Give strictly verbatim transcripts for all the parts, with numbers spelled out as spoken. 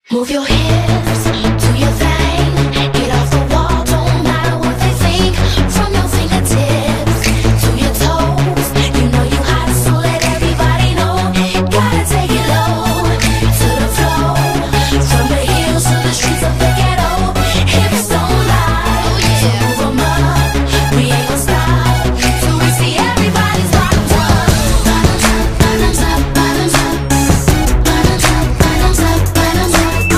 Move your hips, do your thing. Get off the wall, don't matter what they think. From your fingertips to your toes, you know you hot, so let everybody know. Gotta take it low to the floor. From the hills to the streets of the ghetto, hips don't lie, so move 'em up. We ain't gon' stop till we see everybody's bottoms up. Bottoms up, bottoms up, bottoms up, bottoms up, bottoms up, bottoms up.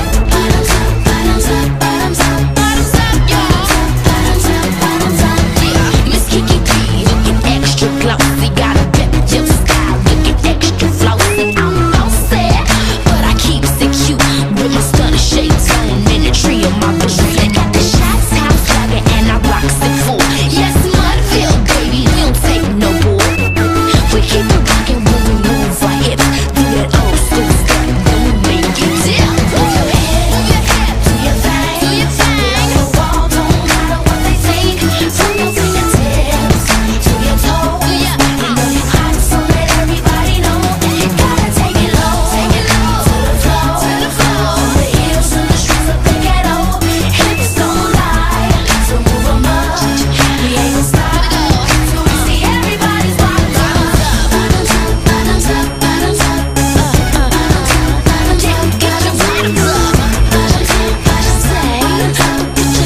Bottoms up, bottoms up, bottoms up, y'all. Bottoms up, bottoms up, yeah. Miss Kiki P, looking extra glossy, got a pep your style, looking extra flossy. I'm bossy, but I keep it cute with my stunner shades on and the tree on my booty. Got the shots house swagger and I rocks it full. Yes, Mudville, baby, we don't take no bull. We keep it rockin' when we move our hips, do that old school step, then we make it dip. Move your head, move your head, do your thing, do your thing. Get off the wall, don't matter what they think. From your fingertips to your toes, you know you hot, so let everybody know. Gotta take it low, take it low to the floor, to the floor. From the hills to the streets of the ghetto, hips don't lie, so move 'em up. We ain't gon' stop till we see everybody's bottoms up. Bottoms up, bottoms up, bottoms up, bottoms up, bottoms up. Get your bottoms up, bottoms up, bottoms up, bottoms up.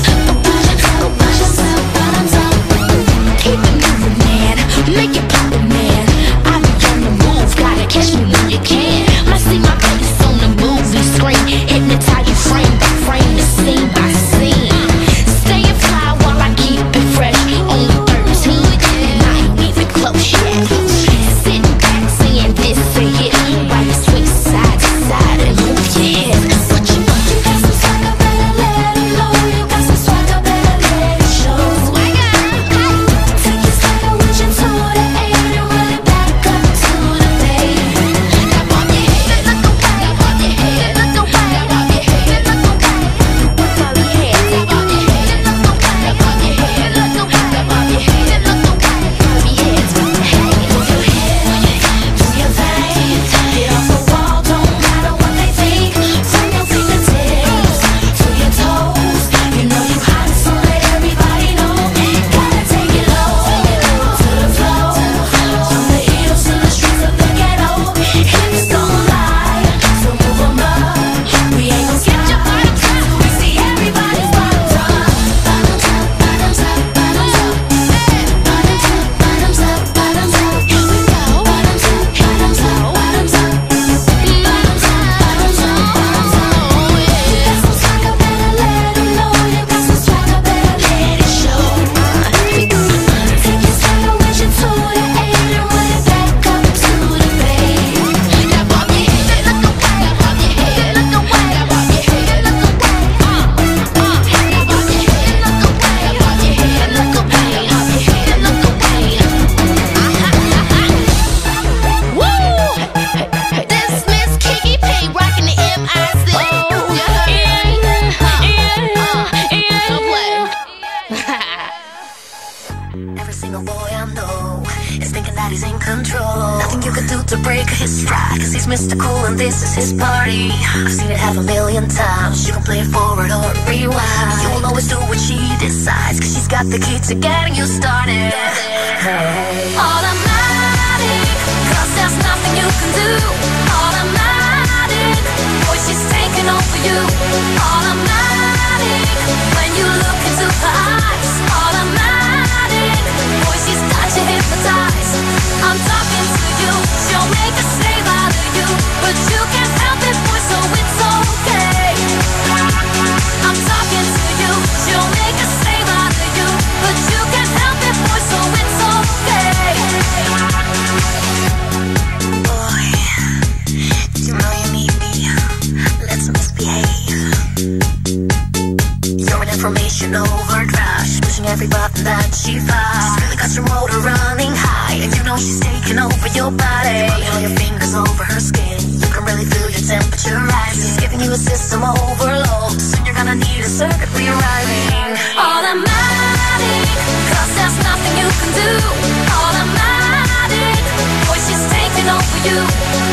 Bottoms up, bottoms up. Keep it moving, man. Make it poppin', man. I be on the move, gotta catch me when you can. I see my face on the movie screen, hypnotize you frame by frame, and scene by scene. Staying fly while I keep it fresh. Only thirteen, and I ain't even close yet. Sitting back, saying this a hit. While you swing side to side and move your hips. What you want? You got some swagger, better let it know. You got some swagger, better let it show. Swagger, take your swagger with you to the eight and run it back up to the bay. Now bob your head, look away. Now bob your head, look away. Now bob your head, look away. With all your head, now bob your head, look away. Now bob your head, look away. Now bob your head, look away. Bob your head, hey, move your head, do your thing. Get off the wall, don't matter what they think. From your fingertips to your toes, you know you hot, so let everybody know. Gotta take it low to the floor. From the hills to the streets of the ghetto, hips don't lie, so move 'em up. We ain't gon' stop till we see everybody's bottoms up. Bottoms up, bottoms up, bottoms up. Bottoms up, bottoms up, bottoms up. Here we go. Bottoms up, bottoms up, bottoms up. Bottoms up, bottoms up, bottoms up. You got some swagger, better let 'em know. You got some swagger, better let it show. Take your swagger with you to the eight and run it back up to the bay. Now bob your head, look away. Now bob your head, look away. Now bob your head, look away. Uh, uh. Now bob your head, look away. Now bob your head, look away. Bob your head, look away. Woo! This Miss Kiki P rocking the M I C. Don't play. Every single boy I know is thinking that he's in control. Nothing you could do to break his stride, cause he's Mister Cool and this is his party. I've seen it half a million times. You can play it forward or rewind. You will always do what she decides, cause she's got the key to getting you started. Hey. Automatic, cause there's nothing you can do. Automatic, boy, she's taking over you. Automatic, when you look into her eyes. Automatic, boy, she's got you hypnotized. I'm talking to you, she'll make a slave out of you, but you can't help it, boy, so it's okay. I'm talking to you, she'll make a slave out of you, but you can't help it, boy, so it's okay. Boy, you know you need me, let's misbehave. You're an information overdrive, she's pushing every button that she finds. She's really got your motor running high, and you know she's taking over your body. Running all your fingers over her skin, you can really feel your temperature rising. She's giving you a system overload, soon you're gonna need a circuit rewriting. Automatic, cause there's nothing you can do. Automatic, boy, she's taking over you.